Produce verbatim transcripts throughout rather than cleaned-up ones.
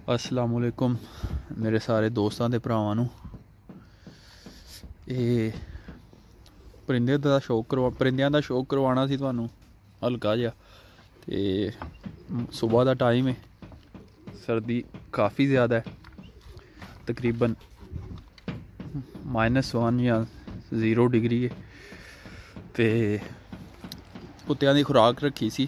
अस्सलाम वालेकुम मेरे सारे दोस्तां ते भरावां नूं। एह् परिंदे दा शौक करवा परिंदेआं दा शौक करवाना सी तुहानूं हल्का जिहा। ते सुबह दा टाइम है, सर्दी काफ़ी ज़्यादा है, तकरीबन माइनस वन या ज़ीरो डिग्री है। ते कुत्तियां दी खुराक रखी सी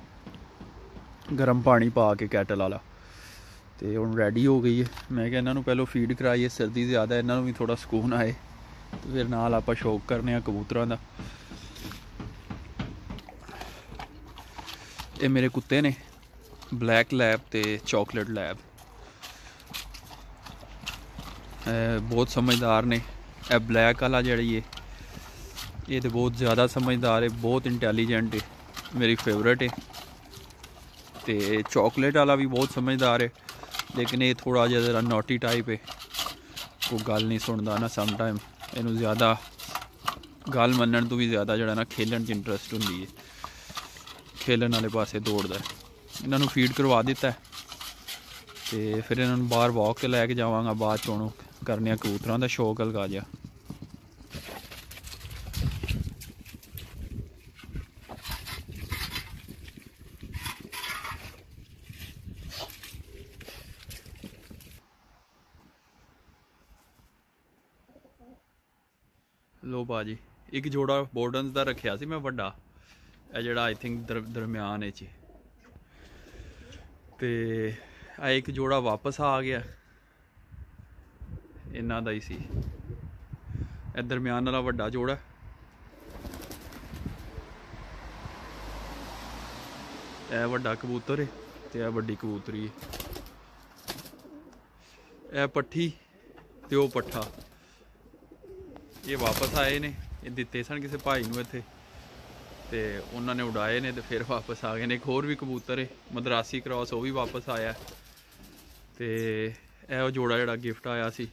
गर्म पानी पा के कैटल आला, ते हुण रेडी हो गई है। मैं क्या इन्हों पहलों फीड कराइए, सर्दी ज़्यादा है, इन्हों भी थोड़ा सुकून आए, तो फिर नाल आपां शौक करने कबूतरां दा। ये मेरे कुत्ते ने ब्लैक लैब ते चॉकलेट लैब, बहुत समझदार ने। ए ब्लैक आला जड़ी है ये तो बहुत ज़्यादा समझदार है, बहुत इंटैलीजेंट है, मेरी फेवरेट है। तो चॉकलेट वाला भी बहुत समझदार है, लेकिन ये थोड़ा जिहा जरा नॉटी टाइप है, वो गल नहीं सुनता ना। सम टाइम इनू ज़्यादा गल मनण तो भी ज़्यादा जड़ा ना खेलन च इंटरस्ट होंदी है, खेलन वाले पासे दौड़दा है। इन्हों फीड करवा दिता है, तो फिर इन्हों बाहर वॉक ते लैके जावांगा बाद च। हुण करने कबूतरां दा शौक हल्का जिहा। लो भाजी एक जोड़ा बोर्डन्स का रखा सी मैं वड्डा, ए जड़ा आई थिंक दर दरम्यान च, ते एक जोड़ा वापस आ गया, इन्ना दा ही सी। ए दरम्यान वाला वड्डा जोड़ा, ए वड्डा कबूतर है, ते ए वड्डी कबूतरी है। ए पट्ठी ते ओ पट्ठा, ये वापस आए ने, ये दिते सन किसी भाई नूं इत्थे, ते उन्होंने उड़ाए ने, ते फिर वापस आ गए ने। एक होर भी कबूतर है मद्रासी क्रॉस, वो भी वापस आया। ते ए जोड़ा जड़ा गिफ्ट आया सी,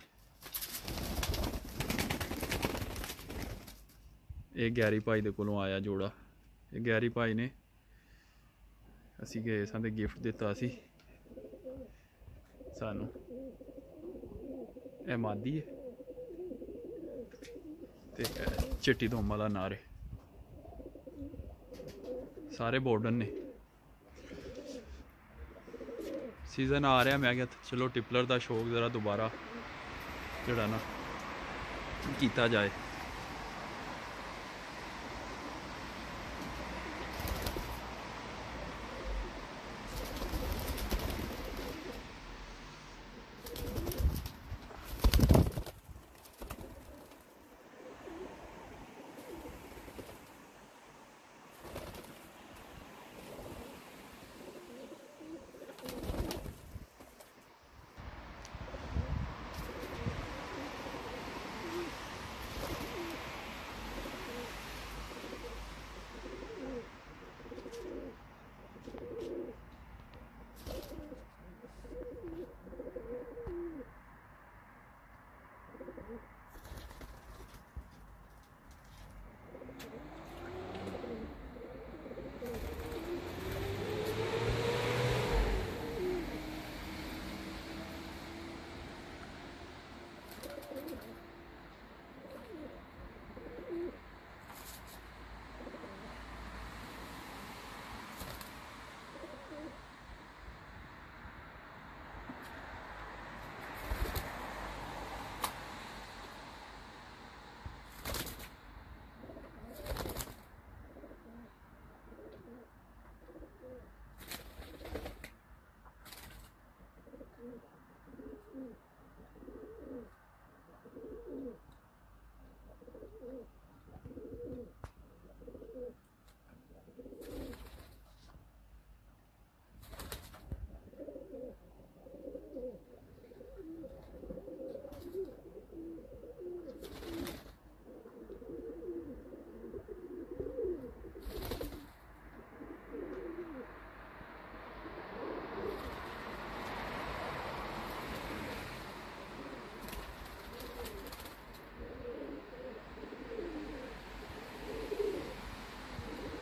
ये गैरी भाई दे कोलों आया जोड़ा। ये गैरी भाई ने असी गए सां ते गिफ्ट दिता सी सानू। ए मादी है ते चिट्टी दुम वाला नारे, सारे बोर्डन ने। सीजन आ रहा, मैं क्या चलो टिपलर का शौक ज़रा दोबारा जड़ा ना किया जाए।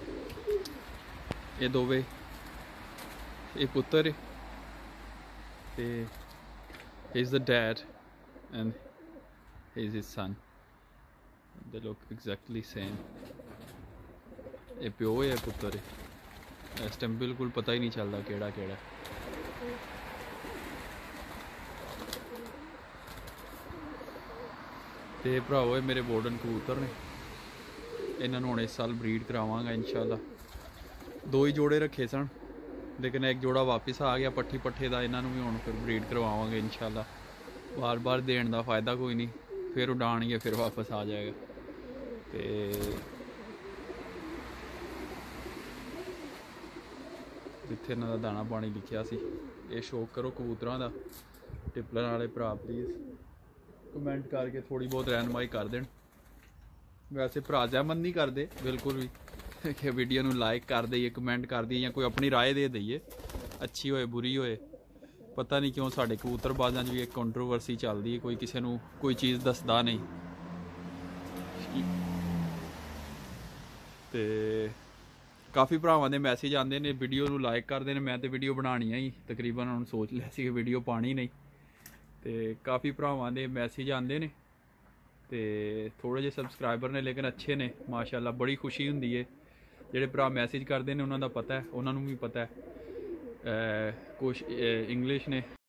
ये दोवे, ये पुत्तर है, ਤੇ he's the dad and he's his son. They look exactly same. ਇਹ ਪਿਓ ਹੈ ਪੁੱਤਰ ਹੈ। ਇਸ ਟਾਈਮ ਬਿਲਕੁਲ ਪਤਾ ਹੀ ਨਹੀਂ ਚੱਲਦਾ ਕਿਹੜਾ ਕਿਹੜਾ। ਤੇ ਭਰਾਵੋ ਇਹ ਮੇਰੇ ਬੋਰਡਨ ਕਬੂਤਰ ਨੇ, ਇਹਨਾਂ ਨੂੰ ਹੁਣ ਇਸ ਸਾਲ ਬਰੀਡ ਕਰਾਵਾਂਗਾ ਇਨਸ਼ਾਅੱਲਾ। ਦੋ ਹੀ ਜੋੜੇ ਰੱਖੇ ਸਨ ਲੇਕਿਨ ਇੱਕ ਜੋੜਾ ਵਾਪਿਸ ਆ ਗਿਆ ਪੱਠੀ ਪੱਠੇ ਦਾ, ਇਹਨਾਂ ਨੂੰ ਵੀ ਹੁਣ ਫਿਰ ਬਰੀਡ ਕਰਵਾਵਾਂਗੇ ਇਨਸ਼ਾਅੱਲਾ। ਬਾਰ ਬਾਰ ਦੇਣ ਦਾ ਫਾਇਦਾ ਕੋਈ ਨਹੀਂ, ਫਿਰ ਉਡਾਣਗੇ ਫਿਰ ਵਾਪਸ ਆ ਜਾਏਗਾ। ਤੇ ਜਿੱਥੇ ਇਹਨਾਂ ਦਾ ਦਾਣਾ ਪਾਣੀ ਲਿਖਿਆ ਸੀ, ਇਹ ਸ਼ੌਕ ਕਰੋ ਕਬੂਤਰਾਂ ਦਾ। ਟਿਪਲਰ ਵਾਲੇ ਭਰਾ ਪਲੀਜ਼ ਕਮੈਂਟ ਕਰਕੇ ਥੋੜ੍ਹੀ ਬਹੁਤ ਰਹਿਨਮਾਈ ਕਰ ਦੇਣ। ਵੈਸੇ ਭਰਾ ਜ਼ਹਿਮਤ ਨਹੀਂ ਕਰਦੇ ਬਿਲਕੁਲ ਵੀ ਕਿ ਵੀਡੀਓ ਨੂੰ ਲਾਈਕ ਕਰ ਦਈਏ, ਕਮੈਂਟ ਕਰ ਦਈਏ ਜਾਂ ਕੋਈ ਆਪਣੀ ਰਾਏ ਦੇ ਦਈਏ, ਅੱਛੀ ਹੋਏ ਬੁਰੀ ਹੋਏ। ਪਤਾ ਨਹੀਂ ਕਿਉਂ ਸਾਡੇ ਕਬੂਤਰਬਾਜ਼ਾਂ 'ਚ ਵੀ ਇੱਕ ਕੰਟਰੋਵਰਸੀ ਚੱਲਦੀ ਹੈ, ਕੋਈ ਕਿਸੇ ਨੂੰ ਕੋਈ ਚੀਜ਼ ਦੱਸਦਾ ਨਹੀਂ। ਤੇ ਕਾਫੀ ਭਰਾਵਾਂ ਦੇ ਮੈਸੇਜ ਆਉਂਦੇ ਨੇ, ਵੀਡੀਓ ਨੂੰ ਲਾਈਕ ਕਰਦੇ ਨੇ। ਮੈਂ ਤਾਂ ਵੀਡੀਓ ਬਣਾਉਣੀ ਹੀ ਤਕਰੀਬਨ ਹੁਣ ਸੋਚ ਲਿਆ ਸੀ ਕਿ ਵੀਡੀਓ ਪਾਣੀ ਨਹੀਂ। ਤੇ ਕਾਫੀ ਭਰਾਵਾਂ ਦੇ ਮੈਸੇਜ ਆਉਂਦੇ ਨੇ ਤੇ ਥੋੜ੍ਹੇ ਜਿਹੇ ਸਬਸਕ੍ਰਾਈਬਰ ਨੇ ਲੇਕਿਨ ਅੱਛੇ ਨੇ ਮਾਸ਼ਾਅੱਲਾ। ਬੜੀ ਖੁਸ਼ੀ ਹੁੰਦੀ ਹੈ ਜਿਹੜੇ ਭਰਾ ਮੈਸੇਜ ਕਰਦੇ ਨੇ, ਉਹਨਾਂ ਦਾ ਪਤਾ ਹੈ, ਉਹਨਾਂ ਨੂੰ ਵੀ ਪਤਾ ਹੈ। ਕੁਛ ਇੰਗਲਿਸ਼ ਨੇ